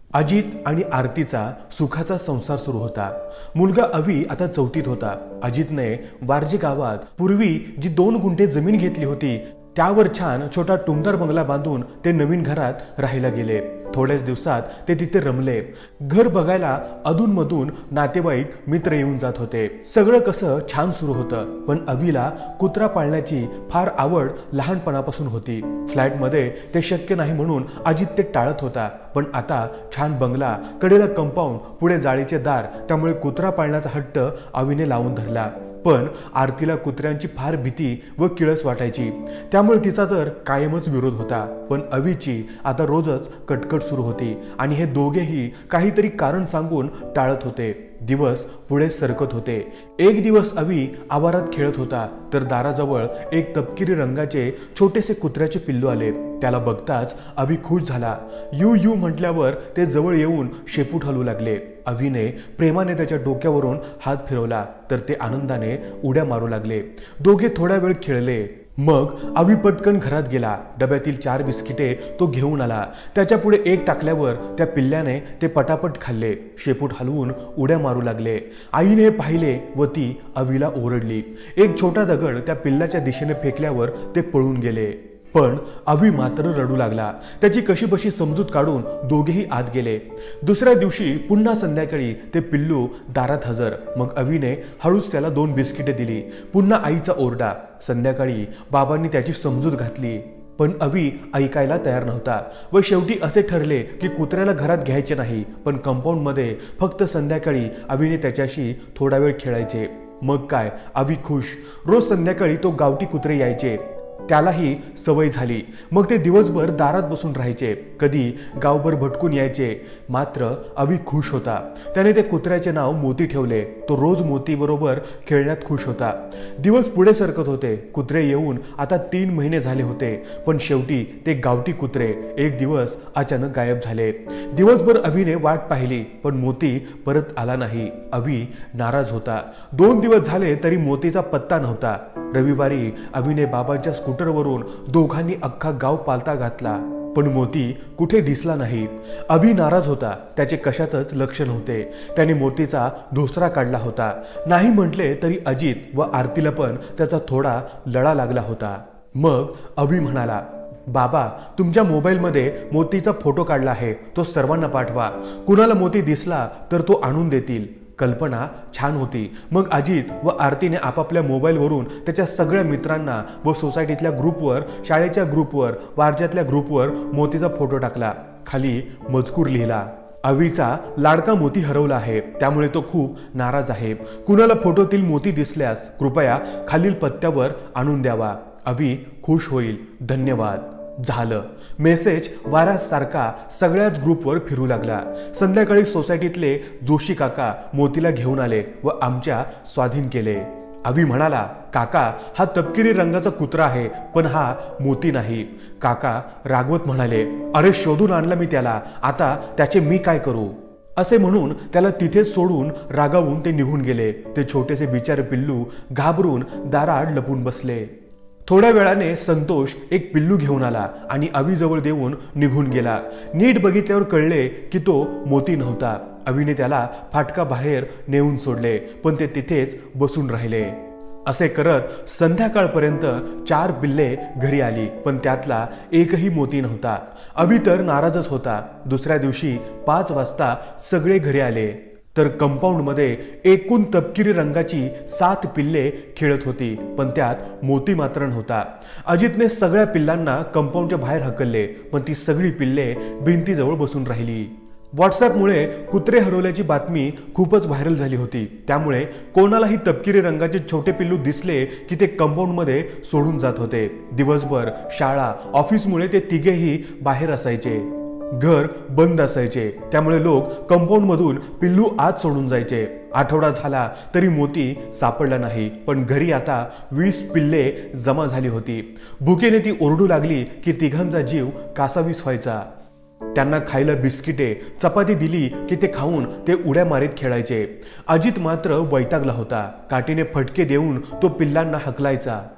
अजित आणि आरतीचा सुखाचा संसार सुरू होता। मुलगा अवी आता 4थीत होता। अजितने वारजे गावात पूर्वी जी 2 गुंठे जमीन घेतली होती त्यावर छान छोटा टुमदार बंगला बांधून ते नवीन घरात राहायला गेले। थोड्याच दिवसात ते तिथे रमले। घर बघायला अधूनमधून नातेवाईक मित्र येऊन जात होते। सगळं कसं छान सुरू होतं, पण अवीला कुत्रा पाळण्याची फार आवड लहानपणापासून होती। फ्लॅटमध्ये ते शक्य नाही म्हणून अजित ते टाळत होता, पण आता छान बंगला, कडेला कंपाऊंड, पुढे जाळीचे दार, त्यामुळे कुत्रा पाळण्याचा हट्ट अवीने लावून धरला। पण आरतीला कुत्र्यांची फार भीती व किळस वाटायची, त्यामुळे तिचा तर कायमच विरोध होता। पण अवीची आता रोजच कटकट सुरू होती आणि हे दोघेही काहीतरी कारण सांगून टाळत होते। दिवस पुढे सरकत होते। एक दिवस अवी आवारात खेळत होता तर दाराजवळ एक तपकिरी रंगाचे छोटेसे कुत्र्याचे पिल्लू आले। त्याला बघताच अवी खुश झाला। यू यू म्हटल्यावर ते जवळ येऊन शेपूट हलवू लागले। अवीने प्रेमाने त्याच्या डोक्यावरून हात फिरवला तर ते आनंदाने उड्या मारू लागले। दोघे थोडा वेळ खेळले। मग अवी पटकन घरात गेला। डब्यातील 4 बिस्किटे तो घेऊन आला। त्याच्या पुढे एक टाकल्यावर त्या पिल्ल्याने ते पटापट खाल्ले। शेपूट हलवून उड्या मारू लागले। आईने पाहिले व ती अवीला ओरडली। एक छोटा दगड त्या पिल्ल्याच्या दिशेने फेकल्यावर ते पळून गेले। पण अवी मात्र रडू लागला। त्याची कशीबशी समजूत काढून दोघेही आत गेले। दुसऱ्या दिवशी पुन्हा संध्याकाळी ते पिल्लू दारात हजर। मग अवीने हळूच त्याला 2 बिस्किटे दिली। पुन्हा आईचा ओरडा। संध्याकाळी बाबांनी त्याची समजूत घातली, पण अवी ऐकायला तयार नव्हता व शेवटी असे ठरले की कुत्र्याला घरात घ्यायचे नाही, पण कंपाऊंडमध्ये फक्त संध्याकाळी अवीने त्याच्याशी थोडा वेळ खेळायचे। मग काय, अवी खुश। रोज संध्याकाळी तो गावठी कुत्रे यायचे, त्यालाही सवय झाली। मग ते दिवसभर दारात बसून राहायचे, कधी गावभर भटकून यायचे। मात्र अवी खुश होता। त्याने ते कुत्र्याचे नाव मोती ठेवले। तो रोज मोती बरोबर खेळण्यात खुश होता। दिवस पुढे सरकत होते। कुत्रे येऊन आता 3 महिने झाले होते, पण शेवटी ते गावठी कुत्रे एक दिवस अचानक गायब झाले। दिवसभर अवीने वाट पाहिली, पण मोती परत आला नाही। अवी नाराज होता। 2 दिवस झाले तरी मोतीचा पत्ता नव्हता। रविवारी अवीने बाबांच्या स्कूटरवरून दोघांनी अख्खा गाव पालथा घातला, पण मोती कुठे दिसला नाही। अवी नाराज होता। त्याचे कशातच लक्ष नव्हते। त्याने मोतीचा धोसरा काढला होता। नाही म्हटले तरी अजित व आरतीला पण त्याचा थोडा लळा लागला होता। मग अवी म्हणाला, बाबा, तुमच्या मोबाईलमध्ये मोतीचा फोटो काढला आहे, तो सर्वांना पाठवा। कुणाला मोती दिसला तर तो आणून देतील। कल्पना छान होती। मग अजित व आरतीने आपापल्या मोबाईलवरून त्याच्या सगळ्या मित्रांना व सोसायटीतल्या ग्रुपवर, शाळेच्या ग्रुपवर, वारज्यातल्या ग्रुपवर मोतीचा फोटो टाकला। खाली मजकूर लिहिला, अवीचा लाडका मोती हरवला आहे, त्यामुळे तो खूप नाराज आहे। कुणाला फोटोतील मोती दिसल्यास कृपया खालील पत्त्यावर आणून द्यावा। अवी खुश होईल। धन्यवाद। झालं। मेसेज वाऱ्यासारखा सगळ्याच ग्रुपवर फिरू लागला। संध्याकाळी सोसायटीतले जोशी काका मोतीला घेऊन आले व आमच्या स्वाधीन केले। अवी म्हणाला, काका, हा तपकिरी रंगाचा कुत्रा आहे, पण हा मोती नाही। काका रागवत म्हणाले, अरे शोधून आणला मी त्याला, आता त्याचे मी काय करू? असे म्हणून त्याला तिथेच सोडून रागावून ते निघून गेले। ते छोटेसे बिचारे पिल्लू घाबरून दारात लपून बसले। थोड्या वेळाने संतोष एक पिल्लू घेऊन आला आणि अवीजवळ देऊन निघून गेला। नीट बघितल्यावर कळले की तो मोती नव्हता। अवीने त्याला फाटका बाहेर नेऊन सोडले, पण ते तिथेच बसून राहिले। असे करत संध्याकाळपर्यंत 4 पिल्ले घरी आली, पण त्यातला एकही मोती नव्हता। अवी तर नाराजच होता। दुसऱ्या दिवशी 5 वाजता सगळे घरी आले तर कंपाऊंडमध्ये एकूण तपकिरी रंगाची 7 पिल्ले खेळत होती, पण त्यात मोती मात्र नव्हता। अजितने सगळ्या पिल्लांना कंपाऊंडच्या बाहेर हकलले, पण ती सगळी पिल्ले भिंतीजवळ बसून राहिली। व्हॉट्सअपमुळे कुत्रे हरवल्याची बातमी खूपच व्हायरल झाली होती, त्यामुळे कोणालाही तपकिरी रंगाचे छोटे पिल्लू दिसले की ते कंपाऊंडमध्ये सोडून जात होते। दिवसभर शाळा, ऑफिसमुळे ते तिघेही बाहेर असायचे। घर बंद असायचे, त्यामुळे लोक कंपाऊंडमधून पिल्लू आत सोडून जायचे। आठवडा झाला तरी मोती सापडला नाही, पण घरी आता 20 पिल्ले जमा झाली होती। भुकेने ती ओरडू लागली की तिघांचा जीव कासावीस व्हायचा। त्यांना खायला बिस्किटे, चपाती दिली की ते खाऊन ते उड्या मारीत खेळायचे। अजित मात्र वैतागला होता। काठीने फटके देऊन तो पिल्लांना हकलायचा।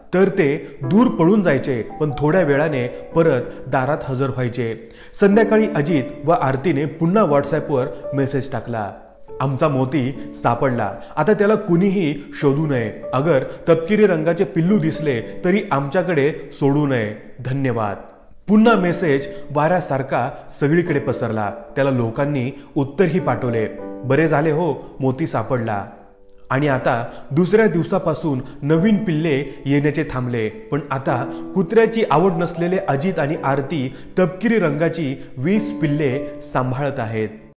तर ते दूर पळून जायचे, पण थोड्या वेळाने परत दारात हजर व्हायचे. संध्याकाळी अजित व आरतीने पुन्हा व्हॉट्सॲपवर मेसेज टाकला, आमचा मोती सापडला, आता त्याला कुणीही शोधू नये. अगर तपकिरी रंगाचे पिल्लू दिसले तरी आमच्याकडे सोडू नये, धन्यवाद. पुन्हा मेसेज वाऱ्यासारखा सगळीकडे पसरला. त्याला लोकांनी उत्तरही पाठवले, बरे झाले हो, मोती सापडला. आणि आता दुसऱ्या दिवसापासून नवीन पिल्ले येण्याचे थांबले. पण आता कुत्र्याची आवड नसलेले अजित आणि आरती तपकिरी रंगाची 20 पिल्ले सांभाळत आहेत.